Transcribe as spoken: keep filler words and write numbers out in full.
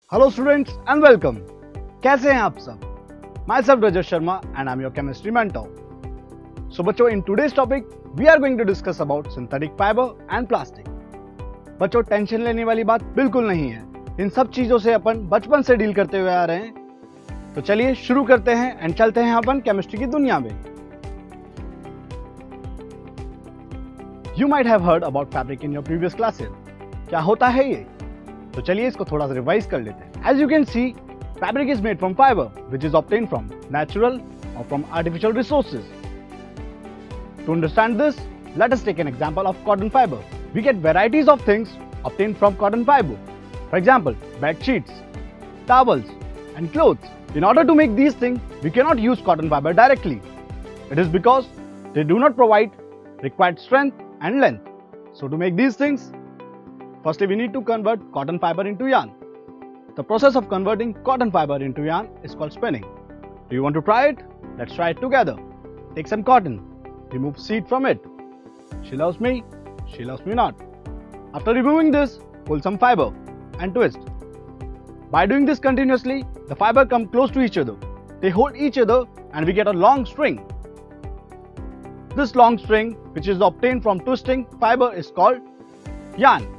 Hello students and welcome. कैसे हैं आप सब? Myself Rajat Sharma and I am your chemistry mentor. So बच्चों, in today's topic we are going to discuss about synthetic fibre and plastic. बच्चों, tension लेने वाली बात बिल्कुल नहीं है। इन सब चीजों से अपन बचपन से डील करते हुए आ रहे हैं। तो चलिए शुरू करते हैं एंड चलते हैं अपन केमिस्ट्री की दुनिया में। You might have heard about fabric in your previous classes. क्या होता है ये? तो चलिए इसको थोड़ा सा रिवाइज कर लेते हैं। As you can see, fabric is made from fibre which is obtain from natural और from artificial resources. To understand this, let us take an example of cotton fiber. We get varieties of things obtained from cotton fiber. For example, bed sheets, towels, and clothes. In order to make these things, we cannot use cotton fiber directly. It is because they do not provide required strength and length. So to make these things, firstly we need to convert cotton fiber into yarn. The process of converting cotton fiber into yarn is called spinning. Do you want to try it? Let's try it together. Take some cotton, remove seed from it. She loves me, she loves me not. After removing this, pull some fiber and twist. By doing this continuously, the fiber come close to each other. They hold each other and we get a long string. This long string, which is obtained from twisting fiber, is called yarn.